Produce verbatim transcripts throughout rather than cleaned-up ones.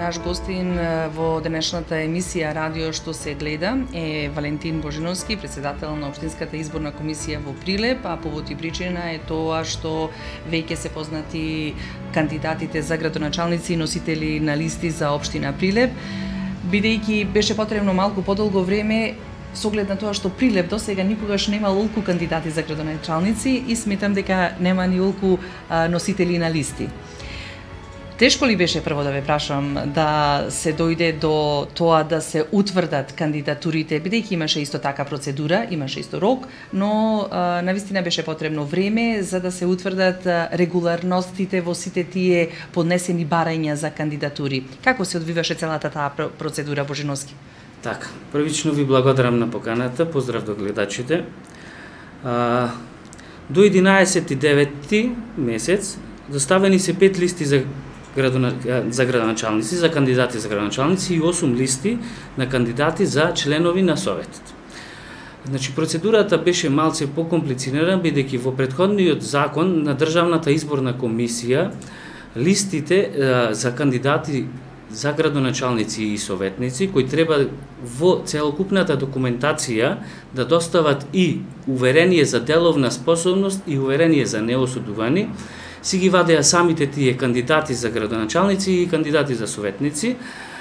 Наш гостин во денешната емисија Радио што се гледа е Валентин Божиновски, председател на Општинската изборна комисија во Прилеп, а повод и причина е тоа што веќе се познати кандидатите за градоначалници и носители на листи за Општина Прилеп. Бидејќи беше потребно малку подолго време, со оглед на тоа што Прилеп досега никогаш нема олку кандидати за градоначалници и сметам дека нема ни олку носители на листи. Тешко ли беше, прво да ве прашам, да се дојде до тоа да се утврдат кандидатурите, бидејќи имаше исто така процедура, имаше исто рок, но а, навистина беше потребно време за да се утврдат а, регуларностите во сите тие поднесени барања за кандидатури. Како се одвиваше целата таа процедура, Божиновски? Така, првично ви благодарам на поканата, поздрав до гледачите. А, до единаесети девети месец доставени се пет листи за Градона, за градоначалници, за кандидати за градоначалници и осум листи на кандидати за членови на Советот. Значи, процедурата беше малце покомплицирана, бидејќи во претходниот закон на Државната изборна комисија листите е, за кандидати за градоначалници и советници, кои треба во целокупната документација да достават и уверение за деловна способност и уверение за неосудувани, си ги вадеа самите тие кандидати за градоначалници и кандидати за советници.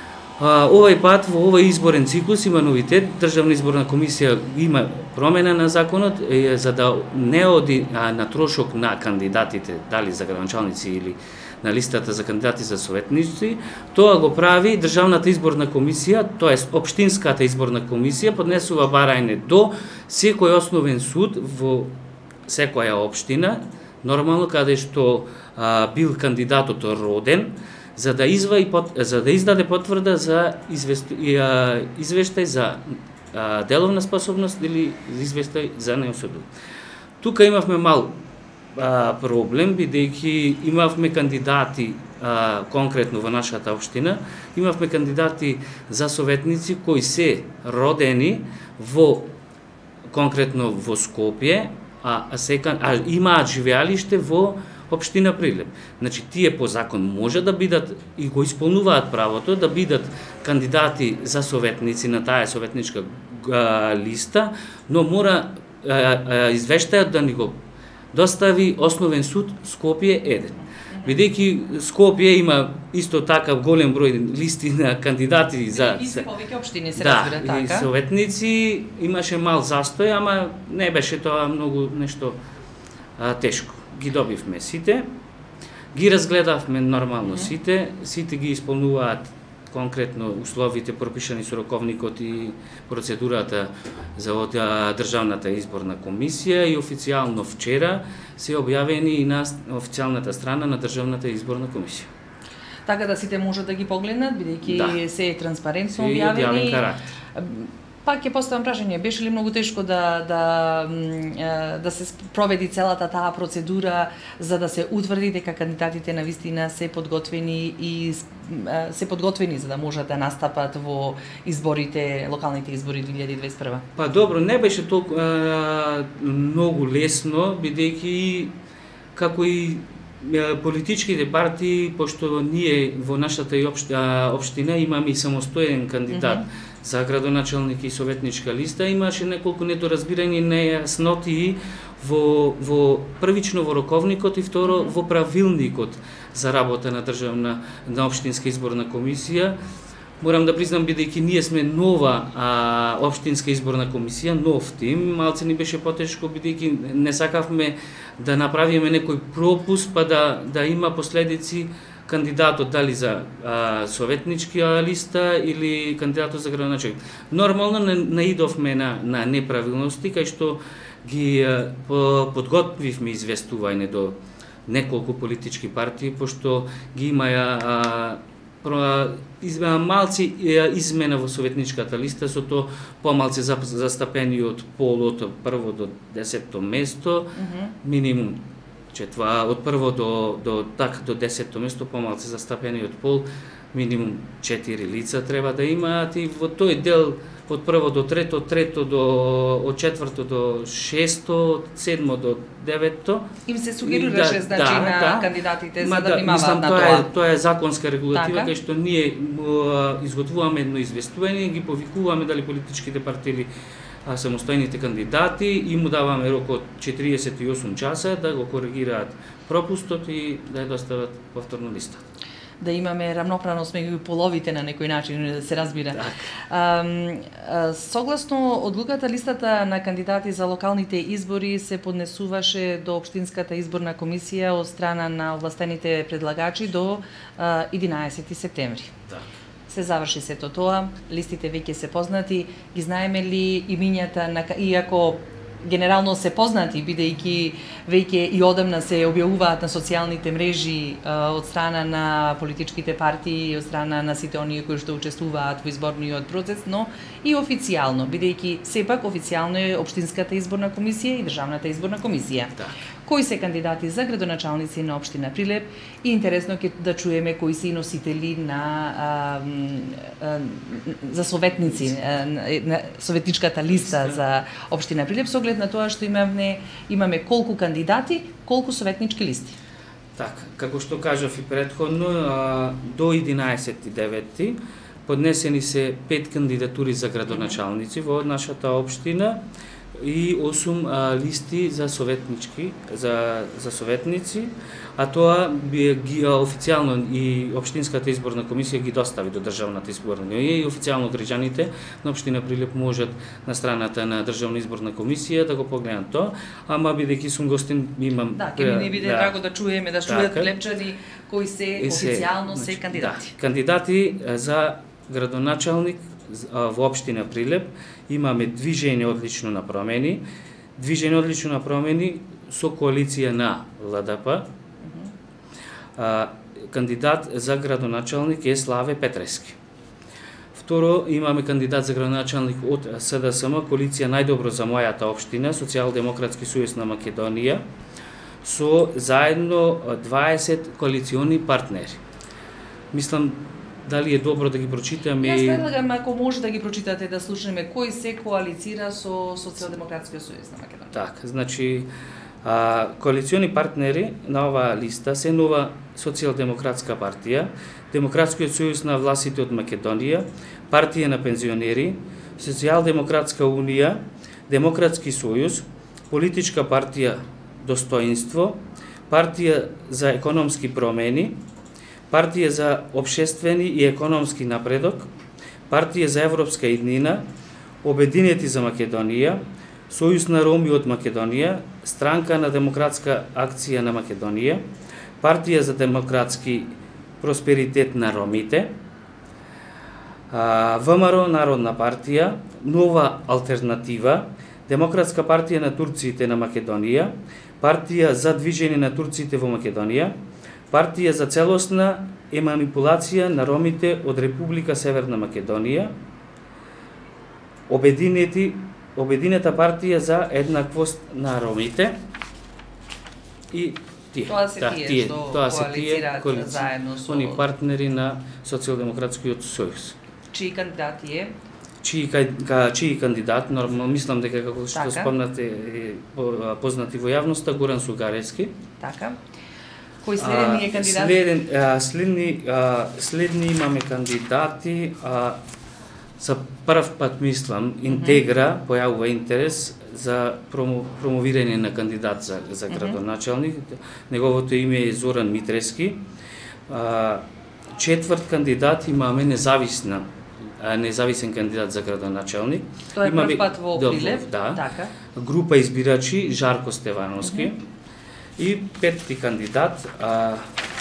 А, овај пат, во овој изборен циклус има новитет, Државна изборна комисија има промена на законот, е, за да не оди а, на трошок на кандидатите, дали за градоначалници или на листата за кандидати за советници, тоа го прави Државната изборна комисија, тоест Општинската изборна комисија, поднесува барање до секој основен суд во секоја општина, нормално каде што а, бил кандидатот роден, за да изваи за да издаде потврда за извест, а, извештај за а, деловна способност или извештај за неосудување. Тука имавме мал а, проблем, бидејќи имавме кандидати а, конкретно во нашата општина, имавме кандидати за советници кои се родени во конкретно во Скопје, а, а, сека, а имаат живеалиште во Општина Прилеп. Значи, тие по закон може да бидат и го исполнуваат правото да бидат кандидати за советници на таа советничка а, листа, но мора а, а, извештајот да ни го достави Основен суд Скопје еден. Бидејќи Скопје има исто така голем број листи на кандидати за и се повеќе општини се да, разбира така. И советници, имаше мал застој, ама не беше тоа многу нешто а, тешко. Ги добивме сите, ги разгледавме нормално сите, сите ги исполнуваат конкретно условите пропишани со роковникот и процедурата за од Државната изборна комисија и официјално вчера се објавени и на официјалната страна на Државната изборна комисија. Така да сите можат да ги погледнат, бидејќи да. се е транспарентно се објавени. Објавен карактер. Пак ќе поставам прашање, беше ли многу тешко да, да, да се проведи целата таа процедура за да се утврди дека кандидатите на вистина се подготвени и се подготвени за да можат да настапат во изборите, локалните избори две илјади дваесет и прва? Па добро, не беше толку а, многу лесно, бидејќи како и политичките партии, пошто ние во нашата општина имаме и самостоен кандидат mm -hmm. за градоначалник и советничка листа, имаше неколку недоразбирање, нејасноти во, во првично во роковникот и второ mm -hmm. во правилникот за работа на државна на општинска изборна комисија. Морам да признам, бидејќи ние сме нова а, општинска изборна комисија, нов тим, малце ни беше потешко, бидејќи не сакавме да направиме некој пропуст, па да, да има последици кандидатот дали за а, советничка листа или кандидатот за градоначалник. Нормално не, наидовме на, на неправилности, кај што ги а, по, подготвивме известување до неколку политички партии, пошто ги имаја а, малци измена во советничката листа, со тоа помалце застапени од полот од прво до десетто место, mm -hmm. минимум четва, од прво до, до, так, до десетто место, помалце застапени од пол, минимум четири лица треба да имаат и во тој дел од прво до трето, трето до од четврто до шесто, од седмо до девето. Им се сугерираше да, значи да, на да. кандидатите за да внимаваат да, на тоа. тоа. Е, тоа е законска регулатива така? кај што ние изготвуваме едно известување, ги повикуваме дали политичките партии а самостојните кандидати и му даваме рок од четириесет и осум часа да го коригираат пропустот и да ја достават повторно листата. Да имаме рамноправност меѓу половите на некој начин, да се разбира. Так. А, а, согласно одлуката, листата на кандидати за локалните избори се поднесуваше до Општинската изборна комисија од страна на овластените предлагачи до а, единаесети септември. Так. Се заврши сето тоа, листите веќе се познати, ги знаеме ли имињата на, иако генерално се познати, бидејќи веќе и одамна се објавуваат на социјалните мрежи а, од страна на политичките партии и од страна на сите оние кои што учествуваат во изборниот процес, но и официјално, бидејќи сепак официјално е Општинската изборна комисија и Државната изборна комисија. Так. Кои се кандидати за градоначалници на општина Прилеп и интересно ќе да чуеме кои се и носители на а, а, за советници а, на советничката листа за општина Прилеп, со оглед на тоа што имаме имаме колку кандидати, колку советнички листи. Така, како што кажав и претходно, а, до единаесети девети поднесени се пет кандидатури за градоначалници во нашата општина и осум а, листи за советнички, за, за советници, а тоа би ги официјално и Општинската изборна комисија ги достави до Државната изборна комисија и официјално граѓаните на општина Прилеп можат на страната на Државна изборна комисија да го погледнат тоа, ама бидејќи сум гостин имам Да, ќе ми не биде да, драго да чуеме, да чујат така, прилепчани кои се официјално се, се кандидати. Да, кандидати за градоначалник во општина Прилеп имаме Движење одлично на промени, Движење одлично на промени со коалиција на Л Д П. А, кандидат за градоначалник е Славе Петрески. Второ, имаме кандидат за градоначалник од С Д С М, коалиција Најдобро за мојата општина, Социјалдемократски сојуз на Македонија, со заедно дваесет коалициони партнери. Мислам, дали е добро да ги прочитаме? Јас предлагам, ако може да ги прочитате, да слушнеме кој се коалицира со Социјалдемократскиот сојуз на Македонија. Так, значи, а, коалициони партнери на оваа листа се Нова социјалдемократска партија, Демократскиот сојуз на властите од Македонија, Партија на пензионери, Социјалдемократска унија, Демократски сојуз, Политичка партија Достоинство, Партија за економски промени, Партија за општествени и економски напредок, Партија за европска иднина, Обединети за Македонија, Сојуз на роми од Македонија, Странка на демократска акција на Македонија, Партија за демократски просперитет на ромите, В М Р Народна партија, Нова алтернатива, Демократска партија на турците на Македонија, Партија за движење на турците во Македонија, Партија за целосна еманипулација на ромите од Република Северна Македонија, Обединети, Обединета партија за еднаквост на ромите и тие. Тоа се да, тие, тие што тоа се тие коалицираат заедно со они партнери на Социјалдемократскиот сојуз. Чии кандидати е? Чии, ка, чии кандидат, нормално мислам дека како што така. спомнате е познати во јавноста, Горан Сугаревски. Така. Кој следен е кандидат? Следен, а, следни, а, следни имаме кандидати, а, за прв пат мислам, Интегра појавува интерес за промо, промовирање на кандидат за, за градоначалник. Неговото име е Зоран Митрески. А, четврт кандидат имаме независна независен кандидат за градоначалник. Тоа е имаме, прв пат во Прилеп, да, така. Група избирачи Жарко Стевановски. Mm -hmm. И петти кандидат а,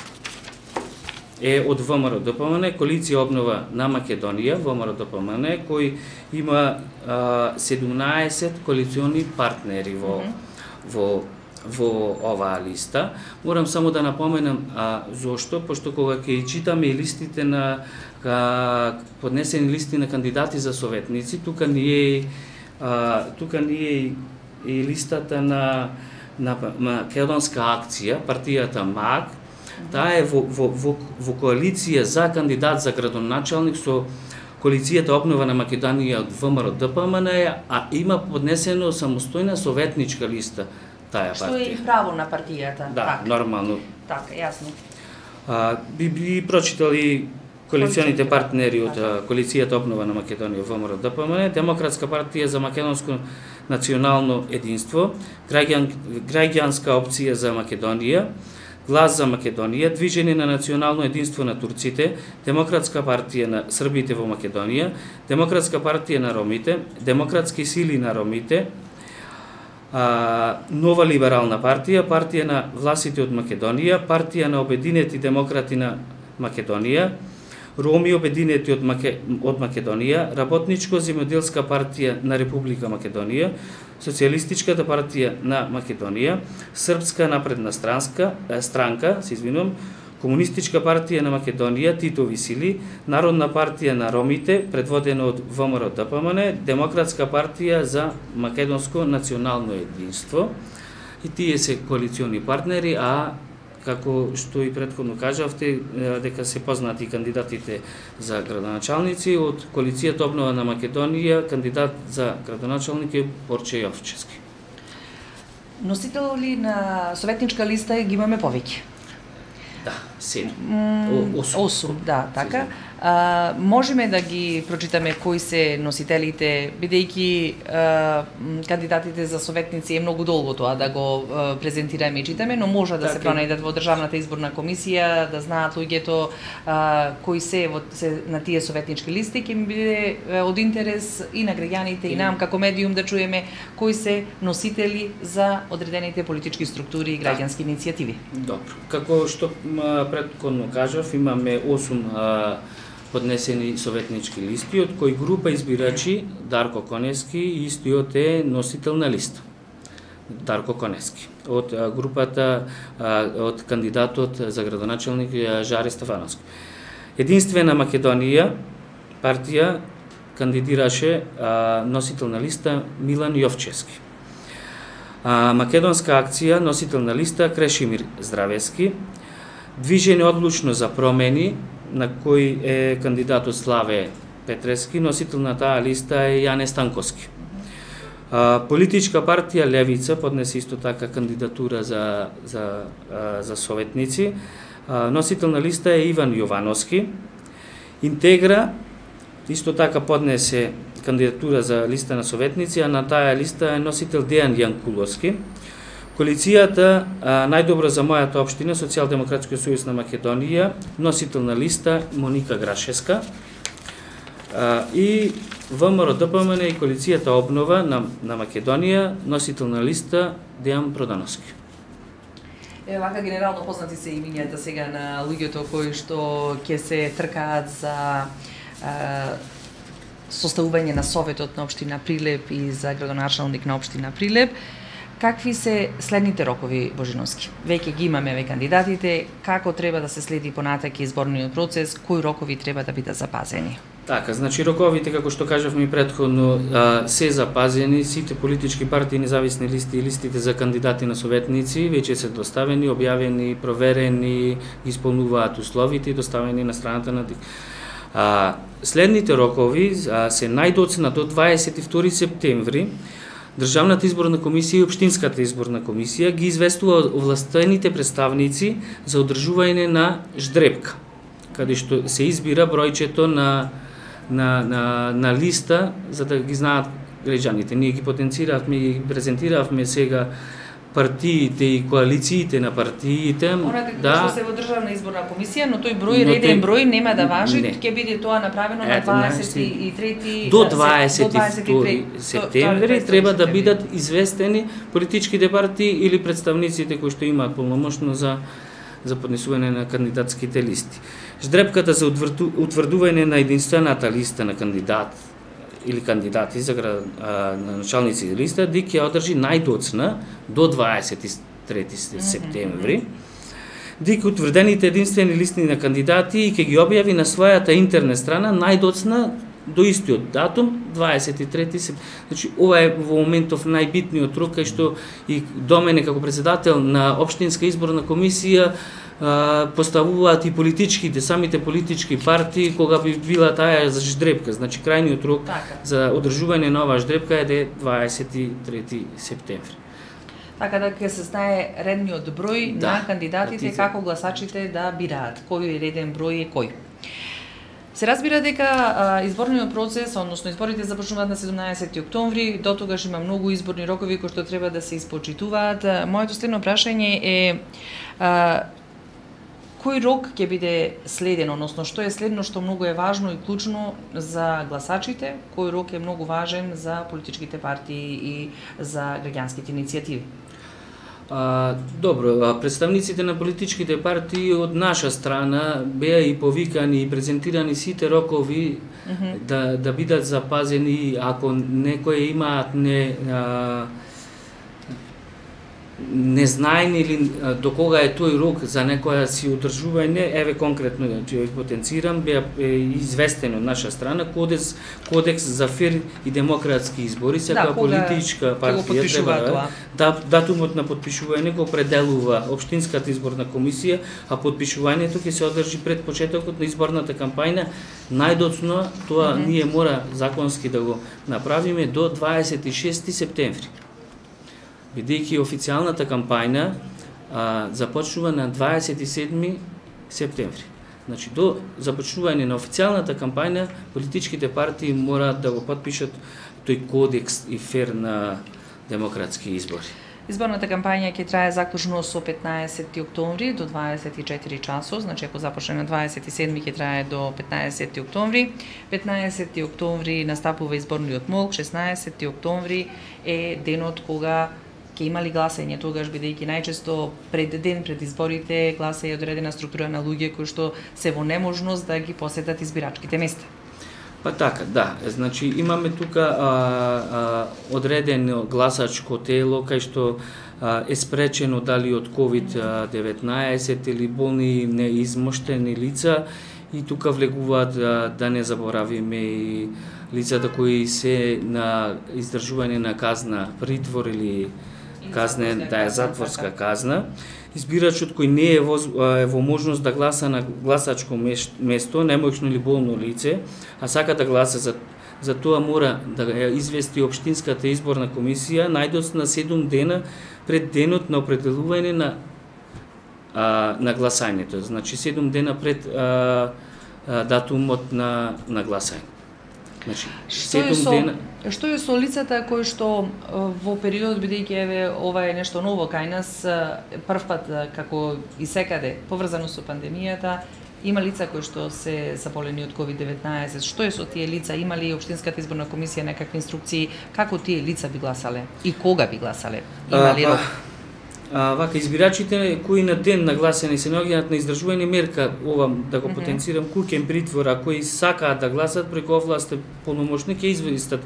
е од В М Р Д П М Н, Коалиција обнова на Македонија, В М Р Д П М Н, кој има а, седумнаесет коалициони партнери во, mm -hmm. во, во оваа листа. Морам само да напоменам а, зошто, пошто кога ќе читаме и листите на ка, поднесени листи на кандидати за советници, тука ни е, а, тука ни е и, и листата на на македонска акција, партијата МАК, таа е во, во, во, во коалиција за кандидат за градоначалник со коалицијата Обнова на Македонија од ВМРО Д П М Н, а има поднесено самостојна советничка листа таа партија. Што е и право на партијата. Да, така. нормално. Така, јасно. А, би, би прочитали коалиционите партнери од коалицијата Обнова на Македонија ВМРО Д П М Н, Демократска партија за македонско национално единство, граѓан, граѓанска опција за Македонија, Глас за Македонија, Движење на национално единство на турците, Демократска партија на србите во Македонија, Демократска партија на ромите, Демократски сили на ромите, а, Нова либерална партија, Партија на власите од Македонија, Партија на обединети демократи на Македонија, Роми обединети од, Маке... од Македонија, Работничко-земјоделска партија на Република Македонија, Социјалистичката партија на Македонија, Српска напредна странска, странка, се извинувам, Комунистичка партија на Македонија, Титови сили, Народна партија на ромите, предводена од ВМРО Д П М Н, Демократска партија за македонско национално единство. И тие се коалициони партнери, а како што и претходно кажавте, дека се познати кандидатите за градоначалници од коалицијата Обнова на Македонија, кандидат за градоначалник е Борче Јовчевски. Носители на советничка листа ги имаме повеќе. Да, седум. Осум. Осум, да, така. А, можеме да ги прочитаме кои се носителите, бидејќи а, кандидатите за советници е многу долго тоа да го а, презентираме и читаме, но може да така се пронајдат во Државната изборна комисија, да знаат луѓето а, кои се, во, се на тие советнички листи, ќе ми биде а, од интерес и на граѓаните и нам како медиум да чуеме кои се носители за одредените политички структури и граѓански да. Иницијативи. Добро. Како што претходно кажав, имаме осум а, поднесени советнички листи, од кои група избирачи Дарко Конески истиот е носител на листа. Дарко Конески. Од а, групата, а, од кандидатот за градоначалник Жаре Стефановски. Единствена Македонија партија кандидираше а, носител на листа Милан Јовчевски. А, Македонска акција носител на листа Крешимир Здравески. Движење одлучно за промени, на кој е кандидатот Славе Петрески, носител на таа листа е Јане Станковски. А, политичка партија Левица поднесе исто така кандидатура за, за, а, за советници. А, носител на листа е Иван Јовановски. Интегра исто така поднесе кандидатура за листа на советници, а на таа листа е носител Дејан Јанкуловски. Коалицијата најдобро за мојата општина, Социјалдемократски сојуз на Македонија, носител на листа Моника Грашевска, и ВМРО Д П М Н и коалицијата Обнова на, на Македонија, носител на листа Дејан Продановски. Е, вака генерално познати се имињата сега на луѓето кои што ќе се тркаат за а, составување на советот на општина Прилеп и за градоначалник на општина Прилеп. Какви се следните рокови, Божиновски? Веќе ги имаме ве кандидатите, како треба да се следи понатаки изборниот процес, кои рокови треба да бидат запазени? Така, значи роковите, како што кажавме предходно, се запазени, сите политички партии, независни листи и листите за кандидати на советници веќе се доставени, објавени, проверени, исполнуваат условите и доставени на страната на ДИК. А, следните рокови а, се најдоцна до дваесет и втори септември. Државната изборна комисија и Општинската изборна комисија ги известува овластените представници за одржување на ждрепка, каде што се избира бројчето на, на, на, на листа, за да ги знаат граѓаните. Ние ги потенциравме и ги презентиравме сега партиите и коалициите на партиите. Она како да, што се во Државна изборна комисија, но тој број, но реден број нема да важи, ќе биде тоа направено на дваесет и трети до дваесет и втори септември треба да бидат известени политичките партии или представниците кои што имаат полномошно за за поднесување на кандидатските листи. Ждрепката за утврдување на единствената листа на кандидат или кандидати за началници листа, ДИК ја одржи најдоцна до дваесет и трети септември. ДИК утврдените единствени листи на кандидати и ќе ги објави на својата интернет страна најдоцна до истиот датум, дваесет и трети септември. Значи ова е во моментов најбитниот рок кај што и до мене како председател на општинска изборна комисија поставуваат и политичките, самите политички партии кога би била таа за ждрепка. Значи крајниот рок така за одржување на оваа ждрепка е дваесет и трети септември. Така да ќе се знае редниот број да, на кандидатите, како гласачите да бираат кој реден број е кој. Се разбира дека а, изборниот процес, односно изборите започнуваат на седумнаесети октомври, до тогаш има многу изборни рокови кои што треба да се испочитуваат. Моето следно прашање е а, кој рок ќе биде следен, односно што е следно што многу е важно и клучно за гласачите, кој рок е многу важен за политичките партии и за граѓанските иницијативи? А, добро, представниците на политичките партии од наша страна беа и повикани и презентирани сите рокови mm -hmm. да, да бидат запазени ако некои имаат не а, незнаени или до кога е тој рок за некоја си одржување, еве конкретно ќе го потенцирам, беа известен од наша страна кодекс кодекс за фер и демократски избори, секоја да, политичка партија треба да датумот на потпишување го определува општинската изборна комисија, а потпишувањето ќе се одржи пред почетокот на изборната кампања. Најдоцно тоа mm -hmm. ние мора законски да го направиме до дваесет и шести септември. Бидејќи официјалната кампања а, започнува на дваесет и седми септември. Значи, до започнување на официјалната кампања, политичките партии мораат да го потпишат тој кодекс и фер на демократски избори. Изборната кампања ќе трае заклучно со петнаесети октомври до дваесет и четири часот, значи ако започне на дваесет и седми ќе трае до петнаесети октомври. петнаесети октомври настапува изборниот молк, шеснаесети октомври е денот кога ќе имали гласање, тогаш бидејќи најчесто пред ден пред изборите гласа е одредена структура на луѓе кои што се во неможност да ги посетат избирачките места. Па така, да. Значи имаме тука а, а, одредено гласачко тело кај што а, е спречено дали од ковид деветнаесет или болни неизмоштени лица и тука влегуваат а, да не заборавиме и лицата кои се на издржување на казна притвор или казнен, да е затворска казна. Избирачот кој не е во, е во можност да гласа на гласачко место, немојшно или болно лице, а сака да гласа за, за тоа мора да ја извести општинската изборна комисија најдоцна седум дена пред денот на определување на а, на гласањето. Значи седум дена пред а, а, датумот на на гласање. Значи, што е со дена... што е со лицата кои што во период, бидејќи еве ова е нешто ново кај нас, првпат како и секаде поврзано со пандемијата, има лица кои што се заболени од ковид деветнаесет. Што е со тие лица? Има ли општинската изборна комисија некакви инструкции како тие лица би гласале и кога би гласале? Има ли рок? А, вака, избирачите кои на ден на гласање се наоѓаат на издржување мерка, ова да го потенцирам, mm -hmm. куќен притвор, а кои сакаат да гласат преку овластен полномошник ќе известат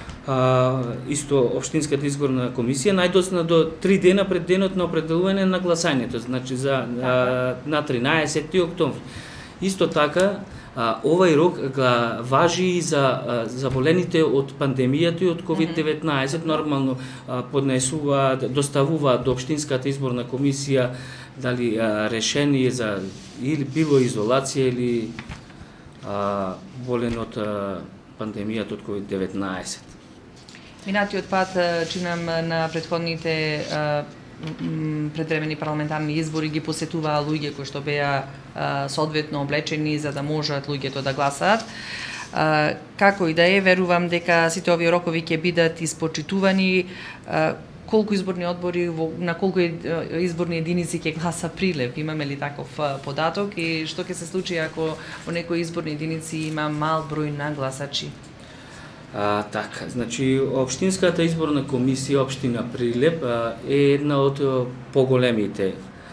а, исто општинската изборна комисија најдоцна до три дена пред денот на определување на гласањето, значи за а, на тринаесети октомври. Исто така, а, овај рок га важи и за заболените од пандемијата и од ковид деветнаесет, нормално а, поднесуваат, доставуваат до општинската изборна комисија дали а, решение за или било изолација или а, болен од а, пандемијата од ковид деветнаесет. Минатиот пат чинам на претходните а, предвремени парламентарни избори ги посетуваа луѓе кои што беа соодветно облечени за да можат луѓето да гласаат. А, како и да е, верувам дека сите овие рокови ќе бидат испочитувани. А, колку изборни одбори, на колку изборни единици ќе гласа прилеп? Имаме ли таков податок и што ќе се случи ако во некои изборни единици има мал број на гласачи? А, така, значи општинската изборна комисија општина Прилеп а, е една од поголемите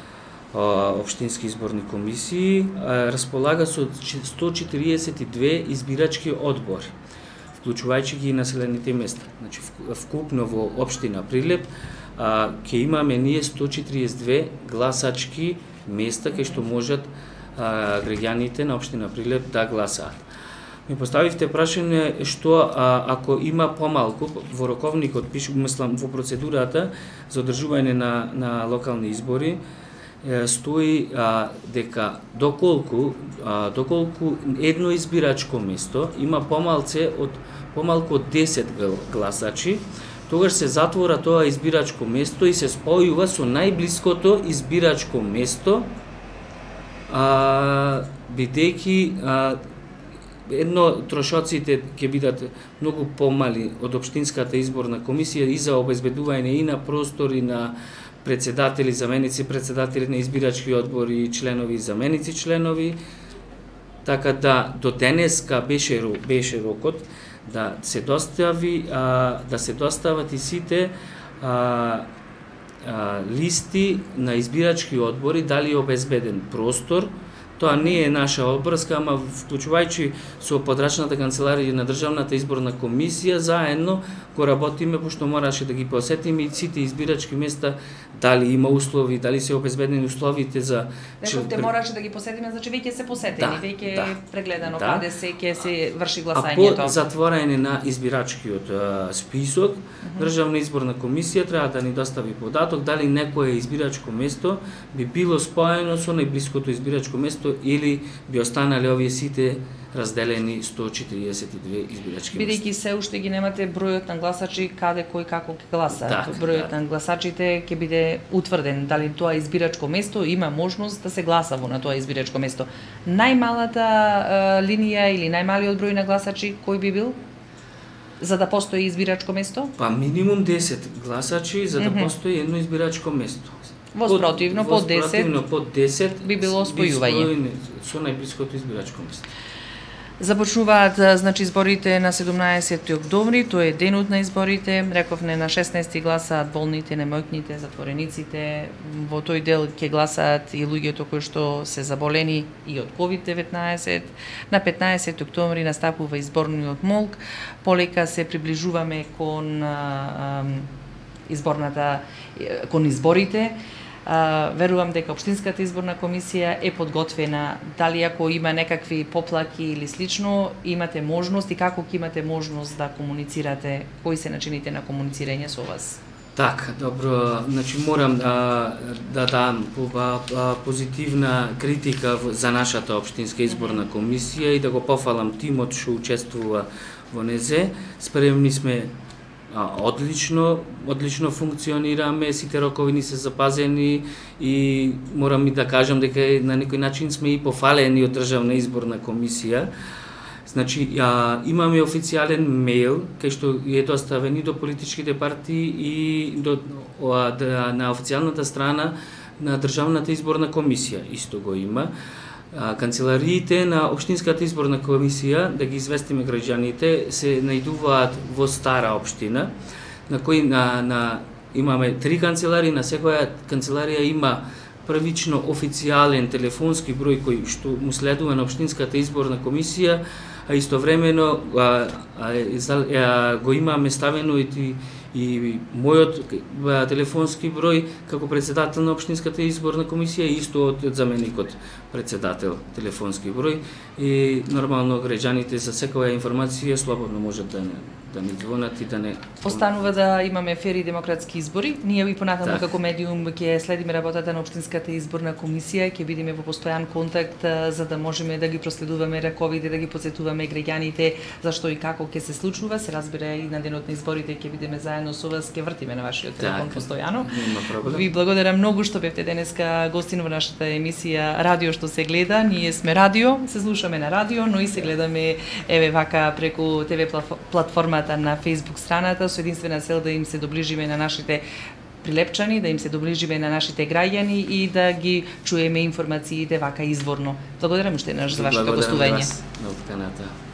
а, општински изборни комисии, а, располага со сто четириесет и две избирачки одбори, вклучувајќи ги и населените места. Значи вкупно во општина Прилеп а, ќе имаме ние сто четириесет и две гласачки места кај што можат а, граѓаните на општина Прилеп да гласаат. ми поставивте прашање што а, ако има помалку во роковникот пише, мислам во процедурата за одржување на на локални избори е, стои а, дека доколку а, доколку едно избирачко место има помалце од помалку од десет гласачи, тогаш се затвора тоа избирачко место и се спојува со најблиското избирачко место, а, бидејќи а, едно трошоците ќе бидат многу помали од општинската изборна комисија и за обезбедување и на простор и на председатели, заменици председатели на избирачки одбори, членови и заменици членови. Така да до денеска беше беше рокот да се достави а, да се достават и сите а, а, листи на избирачки одбори, дали е обезбеден простор. Тоа не е наша обврска, ама вклучувајќи со подрачната канцеларија на Државната изборна комисија, заедно го работиме, пошто мораше да ги посетиме и сите избирачки места, дали има услови, дали се обезбедени условите за... Рековте мораше да ги посетиме, значи веќе се посетени, да, веќе да, прегледано да. каде се ќе се врши А гласањето. по затворање на избирачкиот а, список, uh -huh. Државна изборна комисија треба да ни достави податок дали некое избирачко место би било споено со најблиското избирачко место или би останале овие сите разделени сто четириесет и две избирачки места. Бидејќи се уште ги немате бројот на гласачи каде кој како ќе гласа. Так, бројот да. на гласачите ќе биде утврден дали тоа избирачко место има можност да се гласа во на тоа избирачко место. Најмалата е, линија или најмалиот број на гласачи кој би бил за да постои избирачко место? Па минимум десет гласачи за да mm -hmm. постои едно избирачко место. Воспротивно под десет, воспротивно под десет би било спојување со најблиското избирачко место. Започнуваат значи изборите на седумнаесети октомври, тоа е денот на изборите. Рековме на шеснаесети гласаат болните, немојкните, затворениците. Во тој дел ќе гласаат и луѓето кои што се заболени и од ковид деветнаесет. На петнаесети октомври настапува изборниот молк. Полека се приближуваме кон а, а, изборната кон изборите. Uh, верувам дека Општинската изборна комисија е подготвена, дали ако има некакви поплаки или слично, имате можност и како ќе имате можност да комуницирате, кои се начините на комуницирање со вас? Така, добро, значи морам а, да дам позитивна критика за нашата Општинска изборна комисија и да го пофалам тимот што учествува во незе. Спремни сме А, одлично, одлично функционираме, сите рокови ни се запазени и морам и да кажам дека на некој начин сме и пофалени од Државна изборна комисија. Значи, а, имаме официјален мејл кај што е доставен и до политичките партии и до, а, да, на официјалната страна на Државната изборна комисија. Исто го има. Канцелариите на Општинската изборна комисија, да ги известиме граѓаните, се најдуваат во Стара општина, на кој на, на имаме три канцеларии, на секоја канцеларија има првично официјален телефонски број кој што му следува на Општинската изборна комисија, а истовремено а, а, а, го имаме ставено и и мојот телефонски број како председател на Општинската изборна комисија и исто од заменикот председател телефонски број и нормално граѓаните за секоја информација слободно можат да не да ни звонат и да не останува да имаме фери демократски избори. Ние и понатаму так. како медиум ќе следиме работата на Општинската изборна комисија, ќе бидеме во постојан контакт за да можеме да ги проследуваме раковите, да ги потсетуваме граѓаните зашто и како ќе се случува. Се разбира и на денот на изборите ќе бидеме заедно со вас, ќе вртиме на вашиот телефон постојано. Ви благодарам многу што бевте денеска гостин во нашата емисија Радио што се гледа. Ние сме радио, се слушаме на радио, но и се гледаме еве вака преку те ве платформата на Facebook страната со единствена цел да им се доближиме на нашите прилепчани, да им се доближиме на нашите граѓани и да ги чуеме информациите вака изворно. Благодарам уште еднаш за вашето гостување. Благодарам вас.